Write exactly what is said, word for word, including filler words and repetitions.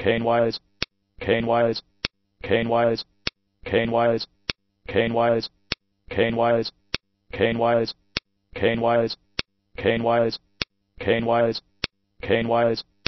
canewise, canewise, canewise, canewise, canewise, canewise, canewise, canewise, canewise, canewise, canewise.